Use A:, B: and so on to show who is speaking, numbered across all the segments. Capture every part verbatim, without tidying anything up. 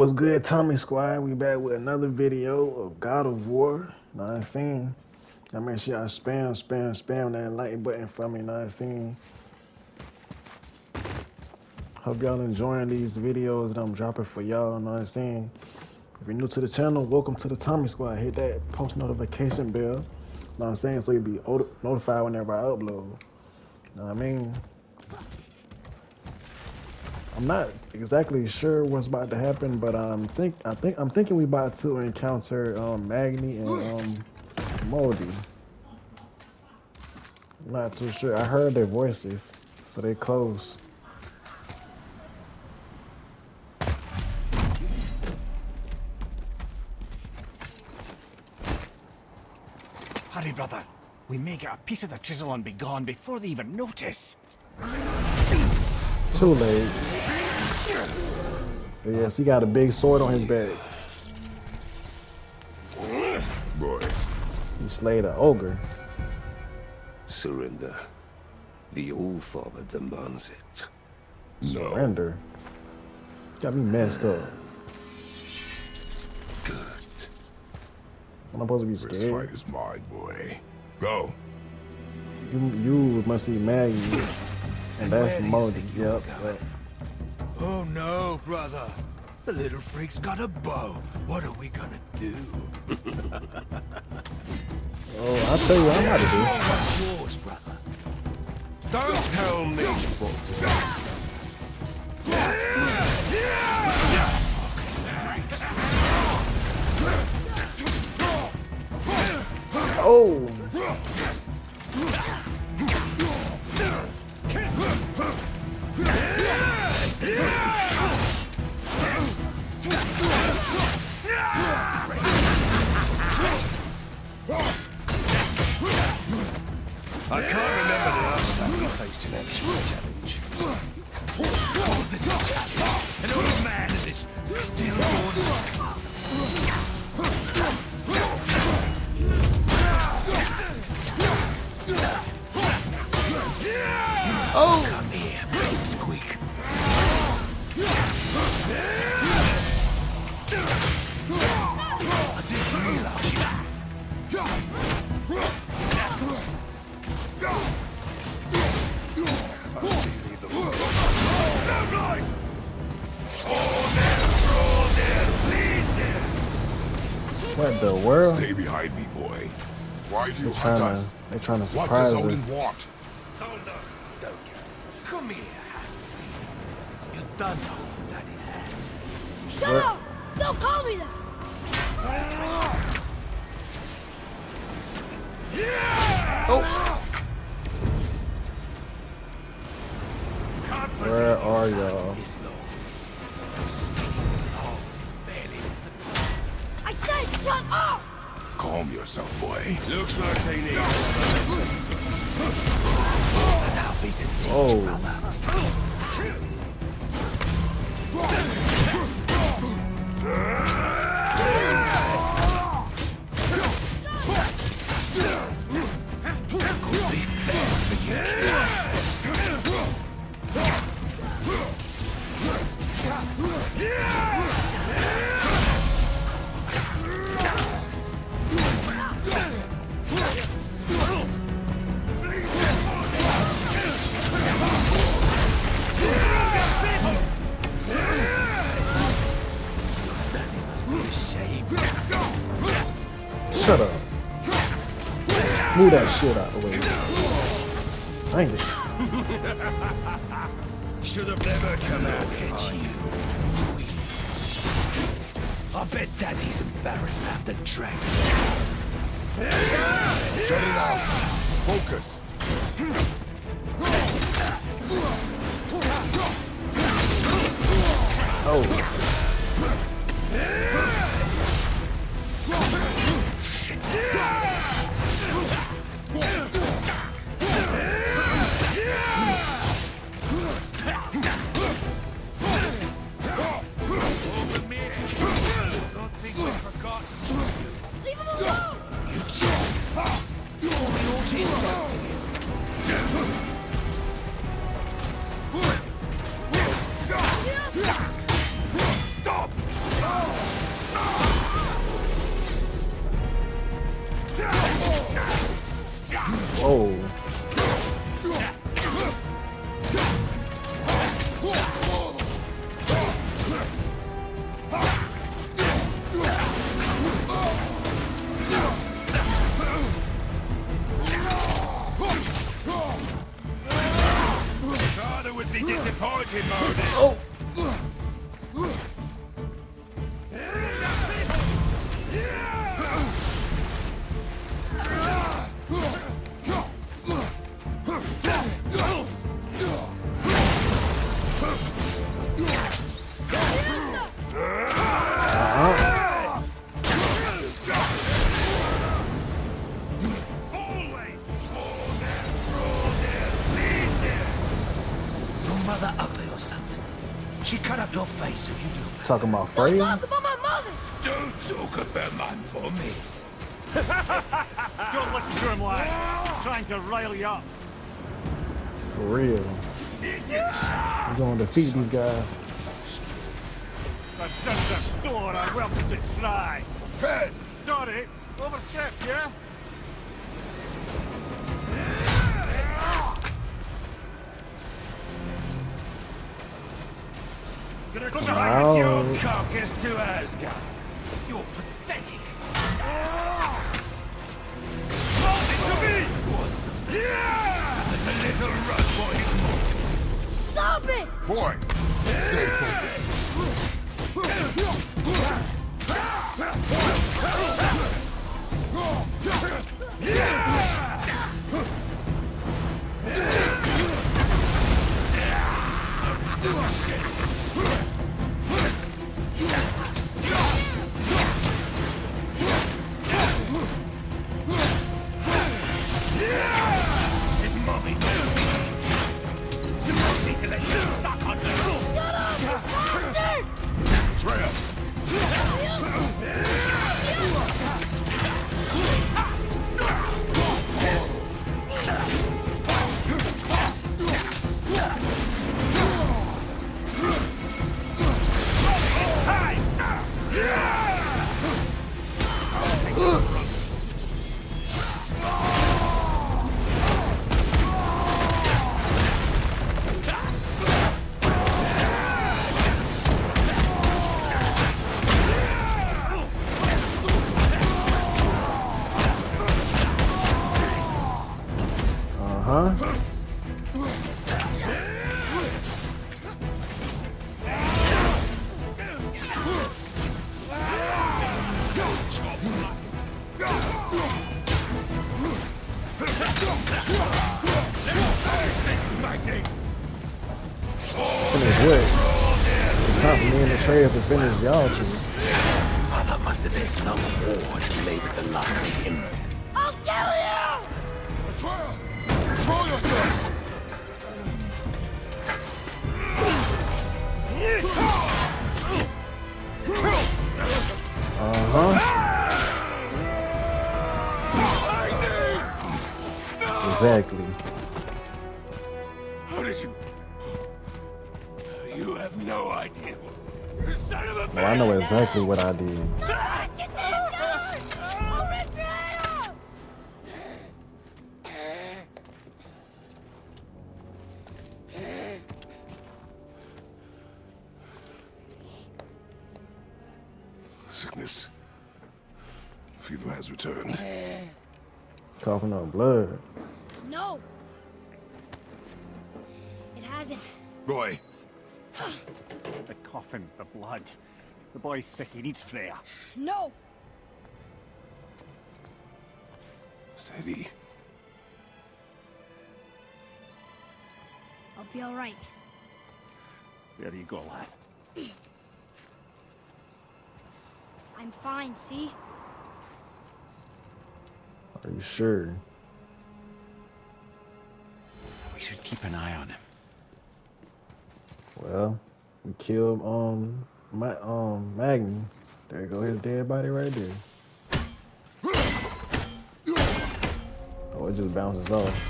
A: What's good, Tommy Squad? We back with another video of God of War. Know what I'm saying? I make sure y'all spam, spam, spam that like button for me. Know what I'm saying? Hope y'all enjoying these videos that I'm dropping for y'all. Know what I'm saying? If you're new to the channel, welcome to the Tommy Squad. Hit that post notification bell. Know what I'm saying? So you'll be notified whenever I upload. Know what I mean? I'm not exactly sure what's about to happen, but I'm think I think I'm thinking we about to encounter um, Magni and um, Moldy. I'm not too sure. I heard their voices, so they close.
B: Hurry, brother. We may get a piece of the chisel and be gone before they even notice.
A: Too late. But yes, he got a big sword on his back.
C: Boy.
A: He slayed an ogre.
C: Surrender. The All-Father demands it. No.
A: Surrender. Got me messed up.
C: Good.
A: I'm supposed to be
D: This
A: scared.
D: fight is mine, boy. Go.
A: You, you must be Magni, and that's Moldy. Yep. yep.
B: Oh no, brother. The little freak's got a bow. What are we gonna do?
A: Oh, I'll tell you what I'm about to do.
B: What's yours, brother?
C: Don't tell me what to do.
A: Oh!
C: I can't remember the last time we faced an actual challenge.
B: Oh, this is a challenge. An old man in this stillborn.
A: Oh!
B: Come here, babe squeak. I didn't realize you.
A: What the world?
D: Stay behind me, boy. Why do you
A: They're
D: hunt
A: trying
D: us?
A: to, they're trying to
D: What
A: surprise
D: does Odin
A: us.
D: want?
C: Hold on. Don't care.
B: Come here, Happy. You're done holding Daddy's hand.
E: Shut
A: Where-
E: up! Don't call me that!
A: Oh! Where are y'all?
B: This long. Those stinking logs barely lift the
E: I said shut up!
D: Calm yourself, boy.
C: Looks like they need
B: Allow me to teach,
A: Oh.
B: brother.
A: Shut up. Move that shit out the way. Dang it.
C: Should have never come out
B: At you. I bet Daddy's embarrassed after drag.
D: Shut it out. Focus.
A: Oh.
B: Don't think we forgot.
E: Leave him alone!
B: You just... You ought yourself.
A: Talking about
E: Don't
A: Freya?
E: talk about my mother!
B: Don't talk about my mommy.
C: Don't listen to him, lad. Trying to rile you up.
A: For real. We're gonna defeat these guys.
C: The sons of Thor are welcome to try.
D: Head!
C: Sorry, overstepped, yeah? Gonna drag your
A: Wow.
B: carcass to Asgard. You're pathetic.
C: Hold it to me!
B: What's the
C: Yeah!
B: That's a little run for his money.
E: Stop it!
D: Boy! Stay focused.
B: Did mommy know me? Did mommy to let you suck on the roof?
E: Shut up, you bastard!
D: Trail!
A: Uh-huh. Finish what? It's time for me and the Atreus to finish y'all two.
B: Mother must have been some whore to lay with the likes of him.
E: I'll kill you!
D: Trail! Control yourself!
A: Uh-huh. Exactly.
B: How did you? You have no idea. You son of a bitch!
A: Well, I know exactly what I did.
E: Ah, get the gun! I'll rip your head off!
D: Sickness. Fever has returned.
A: Coughing up blood.
E: No! It hasn't.
D: Boy,
C: The coffin, the blood. The boy's sick, he needs Freya.
E: No!
D: steady.
E: I'll be alright.
C: There you go, lad.
E: I'm fine, see?
A: Are you sure?
C: We should keep an eye on him.
A: Well, we killed um my um Magni. There you go, his dead body right there. Oh, it just bounces off.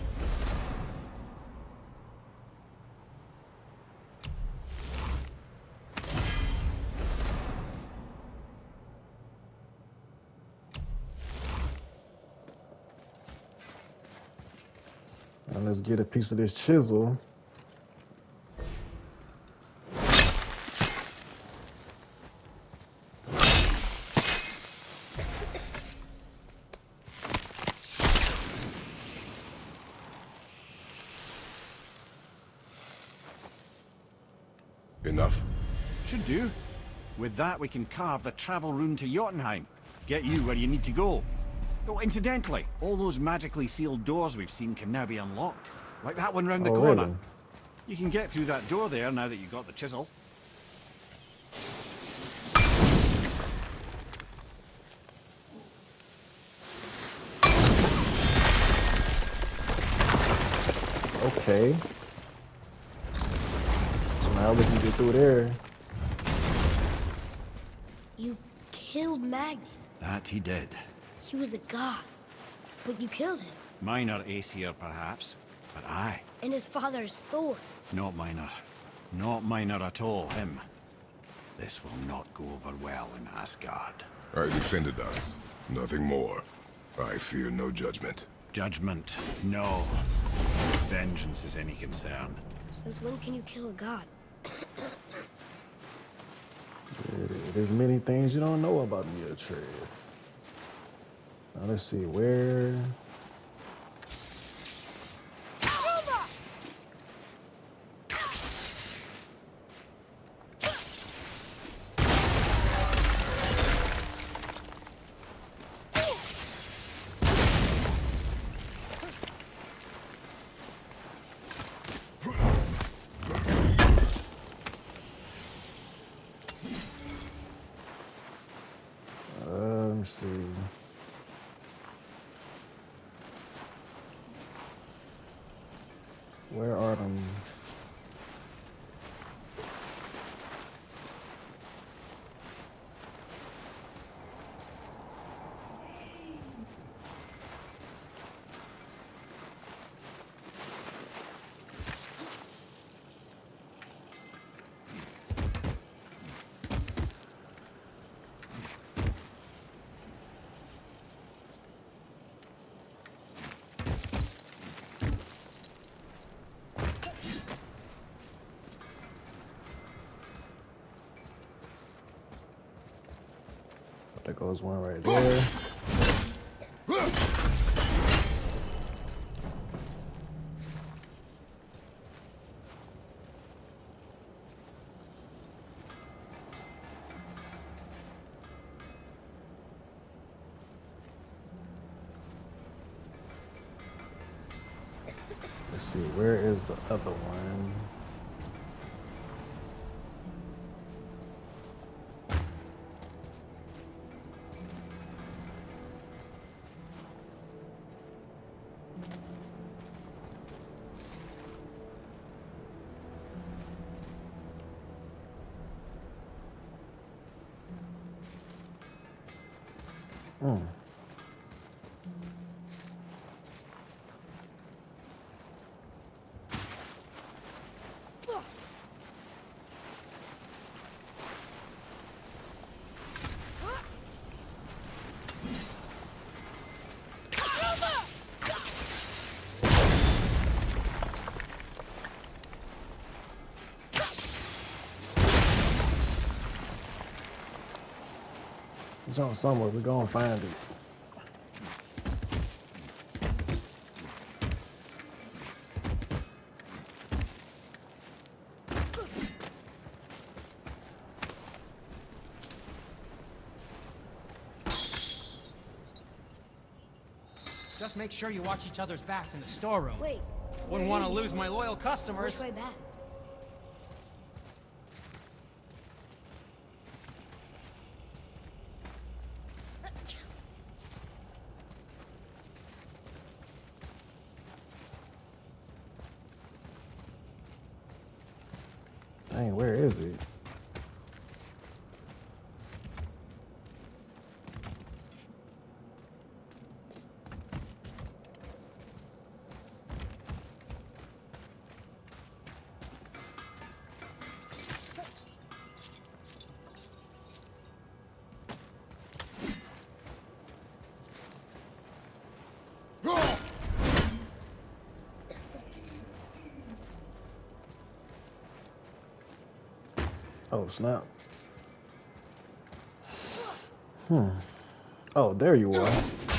A: And let's get a piece of this chisel.
D: Enough.
C: Should do. With that, we can carve the travel rune to Jotunheim. Get you where you need to go. Oh, incidentally, all those magically sealed doors we've seen can now be unlocked. Like that one round the
A: Oh,
C: corner.
A: really?
C: You can get through that door there now that you've got the chisel.
A: Okay. So now we can get through there.
E: You killed Magnet.
C: That he did.
E: He was a god. But you killed him.
C: Minor Aesir, perhaps, but I.
E: And his father is Thor.
C: Not minor. Not minor at all, him. This will not go over well in Asgard.
D: I defended us. Nothing more. I fear no judgment.
C: Judgment, no. Vengeance is any concern.
E: Since when can you kill a god?
A: There's many things you don't know about me, Atreus. Now let's see, where... see. Where are them? There goes one right there. Let's see, where is the other one? Hmm. It's on somewhere. We're gonna find it.
F: Just make sure you watch each other's backs in the storeroom.
E: Wait.
F: Wouldn't want to lose my loyal customers.
E: Which way back?
A: Dang, where is it? Oh, snap. Hmm. Oh, there you are.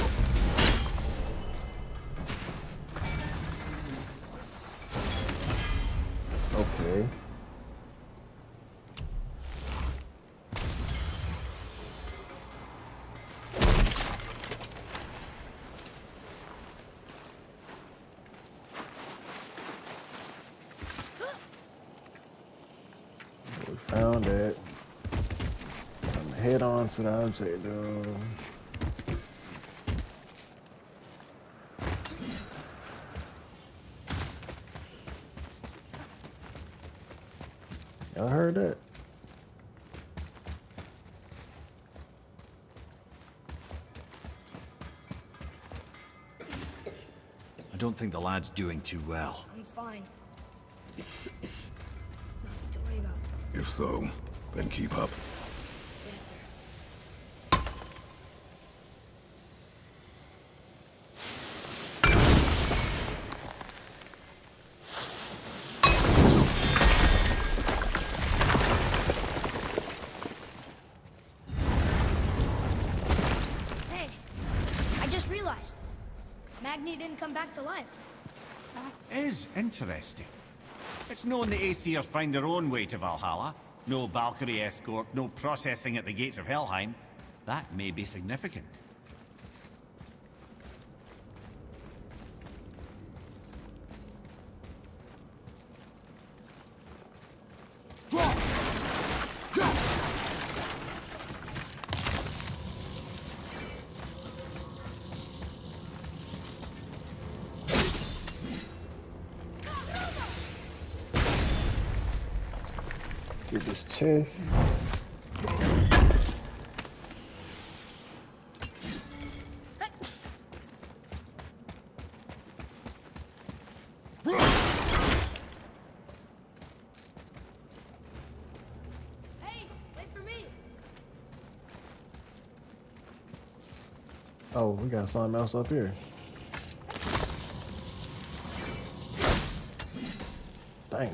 A: Okay. Found it. So I'm head on to the object though. Y'all heard that?
C: I don't think the lad's doing too well.
E: I'm fine. Nothing to worry about.
D: If so, then keep up.
E: Yes, sir. Hey, I just realized. Magni didn't come back to life.
C: That is interesting. It's known the Aesir find their own way to Valhalla. No Valkyrie escort, no processing at the gates of Helheim. That may be significant.
A: Get this chest.
E: Hey, wait for me.
A: Oh, we got something else up here. Dang.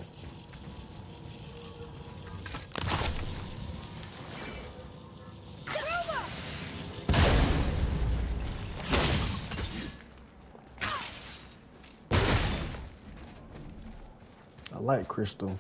A: I like crystal.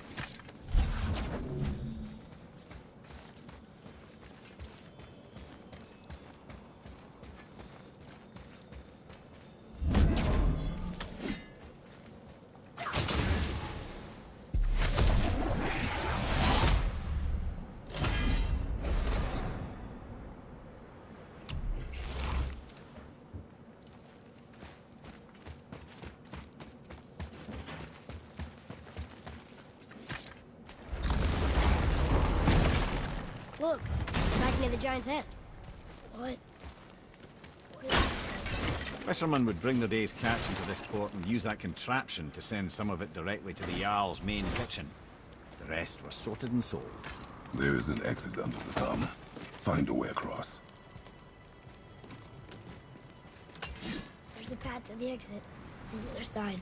E: Look, back near the giant's hand. What? What is that?
C: Fishermen would bring their day's catch into this port and use that contraption to send some of it directly to the Jarl's main kitchen. The rest was sorted and sold.
D: There is an exit under the thumb. Find a way across.
E: There's a path to the exit on the other side.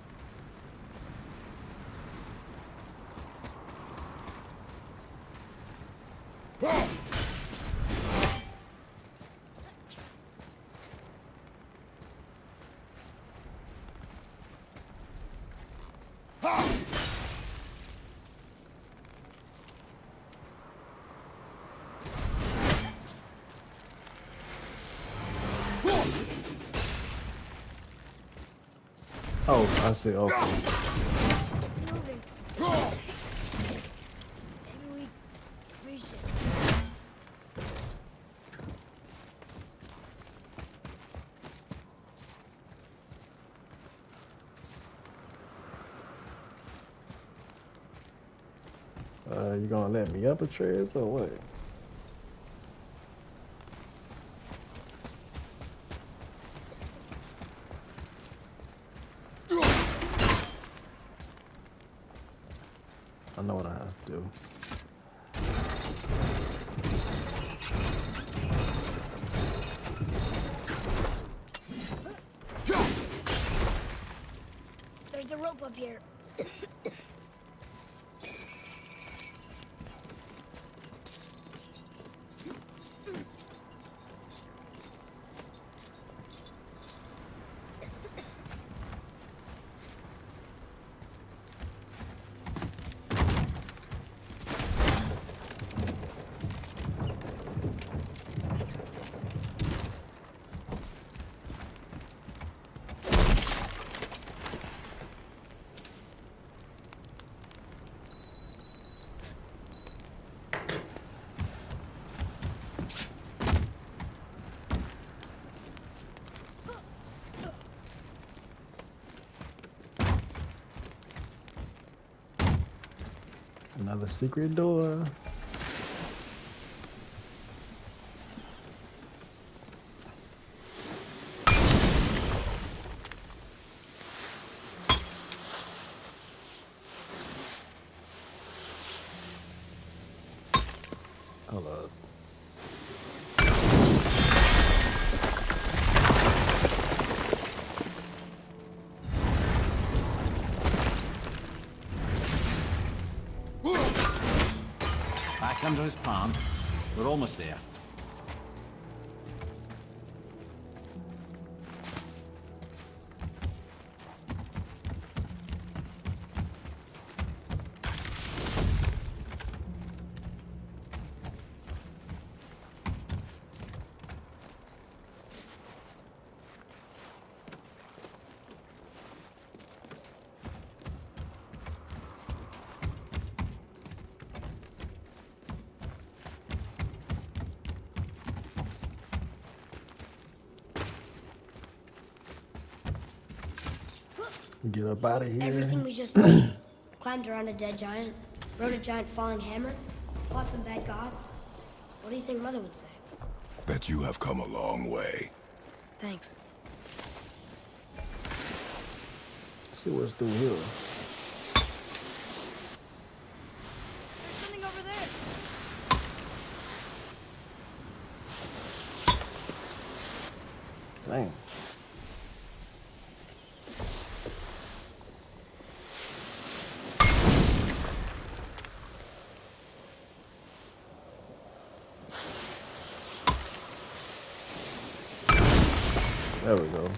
A: Oh, I see. Okay.
E: It's moving. Maybe we reach it.
A: Uh, you gonna let me up a Atreus or what? I know what I have to do.
E: There's a rope up here.
A: Another secret door.
C: under his palm. We're almost there.
A: Get up out of here.
E: Everything we just did. Climbed around a dead giant, rode a giant falling hammer, fought some bad gods. What do you think Mother would say?
D: That you have come a long way.
E: Thanks.
A: Let's see what's through here.
E: There's something over there.
A: Dang. There we go.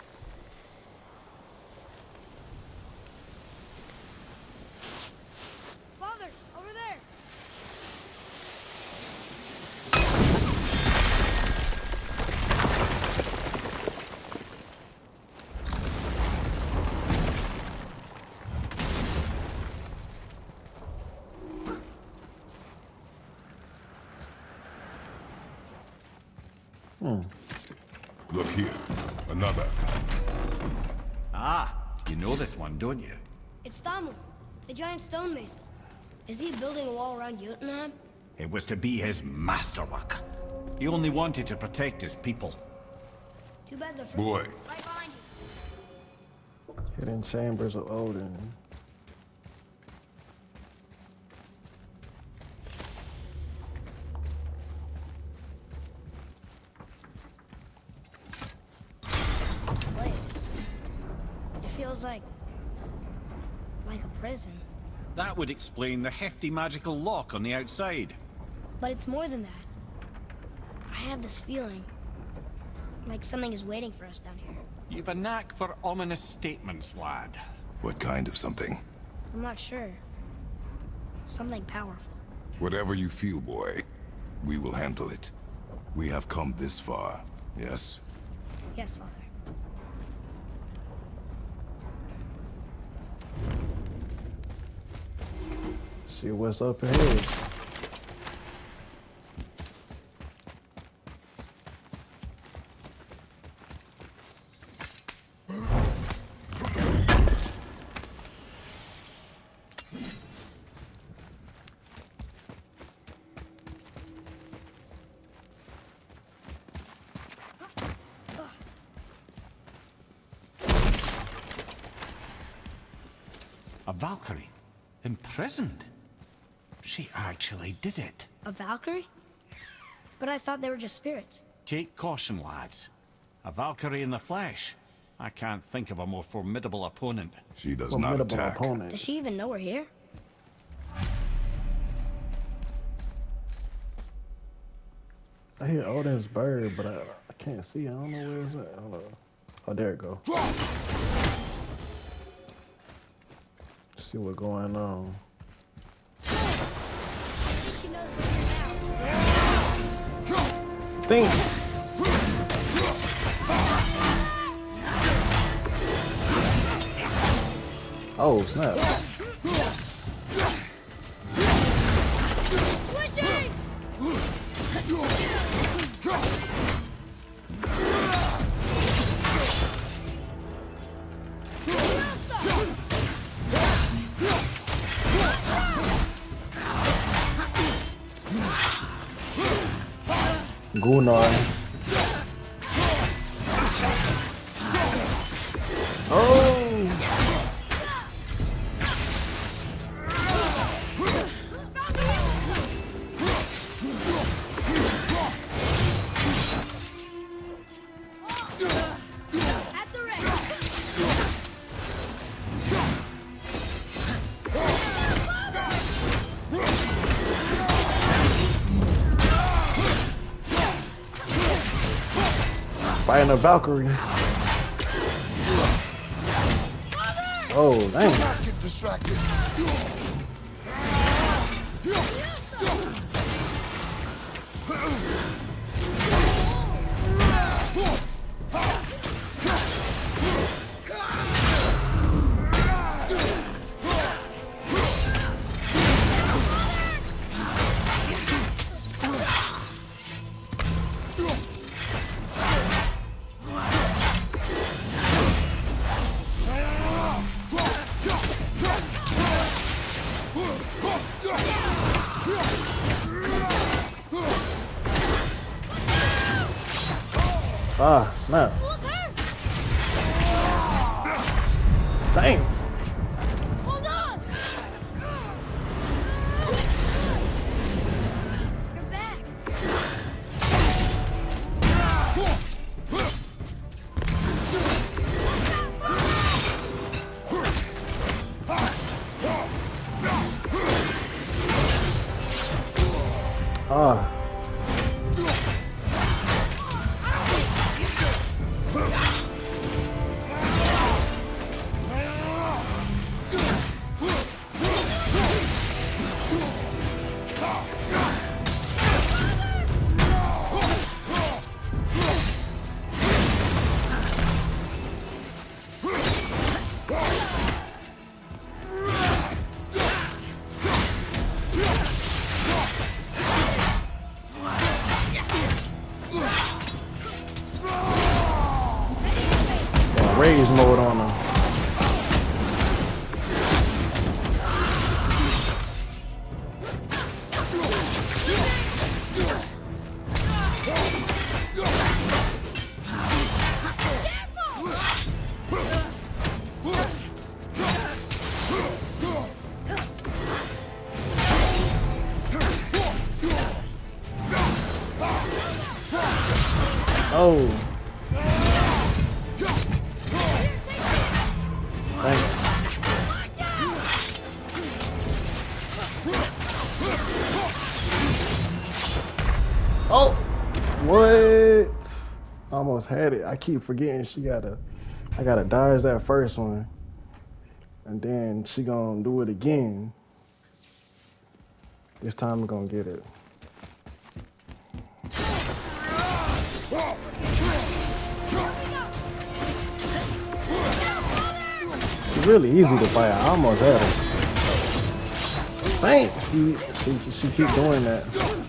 E: Father, over there.
A: Hmm.
D: Look here. Another.
C: Ah, you know this one, don't you?
E: It's Thamur, the giant stonemason. Is he building a wall around Jotunheim?
C: It was to be his masterwork. He only wanted to protect his people.
E: Too bad the
D: Boy.
E: right behind you.
A: Hidden chambers of Odin.
E: Feels like... like a prison.
C: That would explain the hefty magical lock on the outside.
E: But it's more than that. I have this feeling like something is waiting for us down here.
C: You've a knack for ominous statements, lad.
D: What kind of something?
E: I'm not sure. Something powerful.
D: Whatever you feel, boy, we will handle it. We have come this far, yes?
E: Yes, Father.
A: See what's up ahead.
C: A Valkyrie? Imprisoned? She actually did it.
E: A Valkyrie? But I thought they were just spirits.
C: Take caution, lads. A Valkyrie in the flesh. I can't think of a more formidable opponent.
D: She does not
A: Formidable
D: attack.
A: opponent.
E: Does she even know we're here?
A: I hear Odin's bird, but I, I can't see it. I don't know where it's at. Hold on. Oh, there it go. See what's going on.
E: She knows we're here now.
A: Think. Oh, snap.
E: Switching!
A: Gunnar. Oh!
E: At the ready.
A: Fighting a Valkyrie. Oh, dang.
D: Get distracted.
A: Ah, snap. Dang.
E: Hold on! You're back.
A: Ah. Rage mode on him. Oh. Oh, what? Almost had it. I keep forgetting she gotta, I gotta dodge that first one. And then she gonna do it again. This time I'm gonna get it. It's really easy to fight. I almost had her. Thanks. She, she, she keep doing that.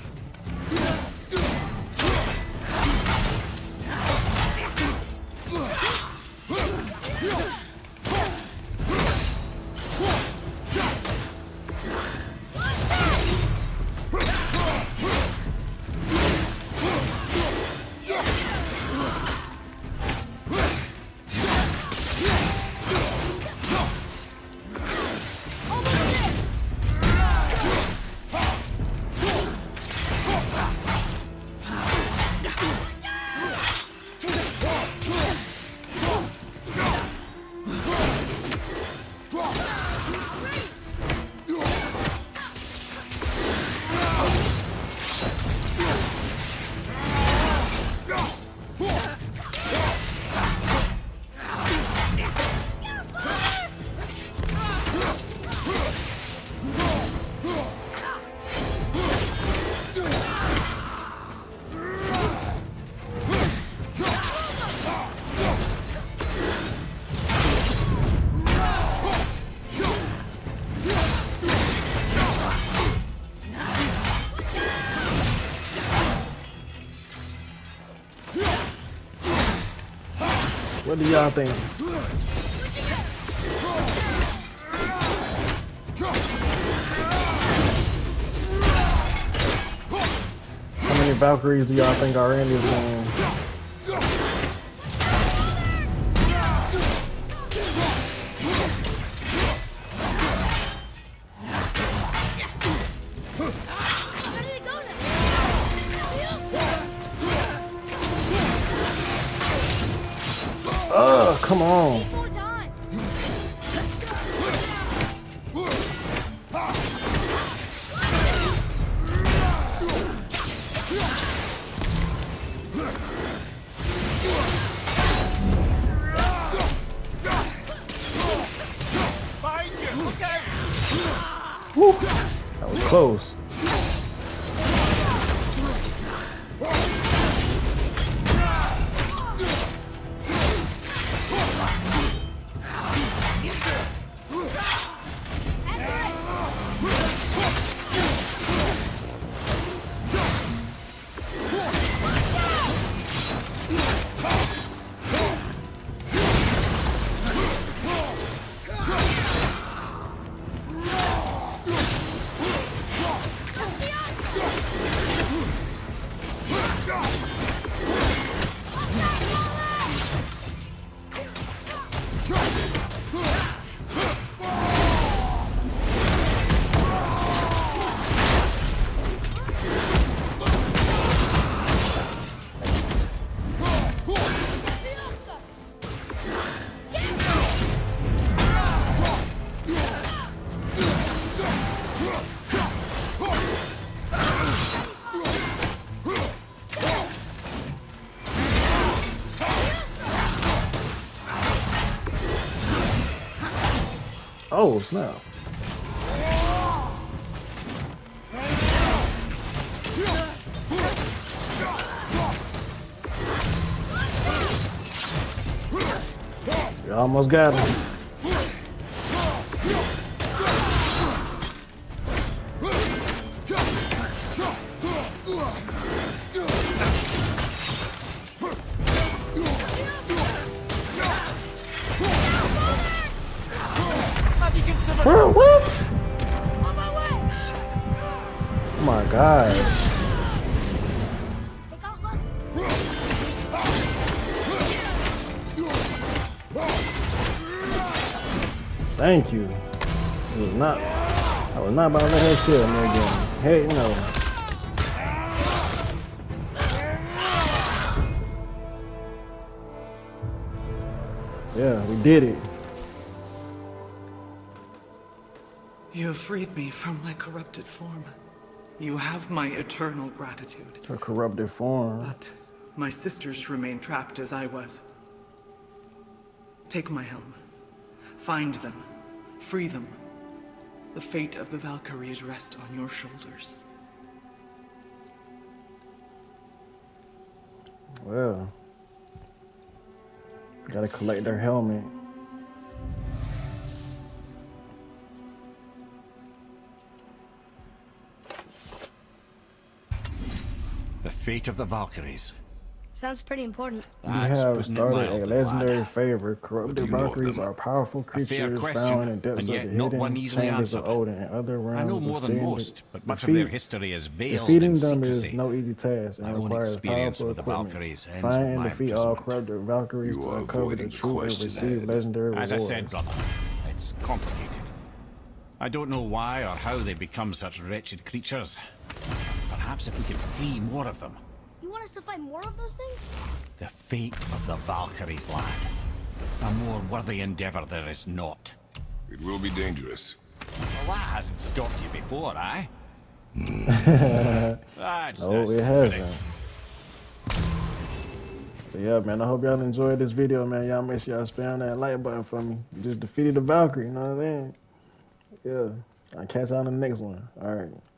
A: What do y'all think? How many Valkyries do y'all think are in this game? Oh, come on. Woo! That was close. Oh, snap. You almost got him. Bro, what? Oh my gosh. Thank you. It was not, I was not about to let her kill me again. Hey, you know. Yeah, we did it.
G: You have freed me from my corrupted form. You have my eternal gratitude.
A: Her corrupted form.
G: But my sisters remain trapped as I was. Take my helm. Find them. Free them. The fate of the Valkyries rests on your shoulders.
A: Well, gotta collect their helmet.
C: The fate of the Valkyries.
E: Sounds pretty important.
A: You
C: That's
A: have
C: putting it
A: started a
C: mildly,
A: legendary
C: lad.
A: favor.
D: What
A: Corrupted
D: do you know of
A: Valkyries
D: them?
A: are powerful
C: A fair
A: creatures
C: question,
A: found in depths
C: and
A: of
C: yet
A: the
C: not
A: hidden
C: one easily
A: chambers of
C: answered.
A: Odin and other realms.
C: I know more than
A: defended-
C: most, but much of
A: defeat-
C: their history is veiled
A: Defeating
C: in
A: them
C: secrecy.
A: is no easy task and
C: My own
A: requires
C: experience
A: powerful
C: with the
A: equipment.
C: Valkyries ends
A: Find
C: with
A: and
C: my
A: defeat all
C: imprisonment.
A: corrupted Valkyries
D: You
A: to
D: are
A: uncover the
D: avoiding the
A: truth and
D: question,
A: receive
D: Ed.
A: legendary
C: As
A: rewards.
C: I said, brother, it's complicated. I don't know why or how they become such wretched creatures. Perhaps if we could free more of them.
E: You want us to fight more of those things?
C: The fate of the Valkyries, lad. A more worthy endeavor there is not.
D: It will be dangerous.
C: Well, that hasn't stopped you before, eh? That's
A: No,
C: the
A: it
C: spirit.
A: hasn't. But yeah, man, I hope y'all enjoyed this video, man. Y'all make sure y'all spam that like button for me. You just defeated the Valkyrie, you know what I'm saying? Yeah. I'll catch y'all on the next one. All right.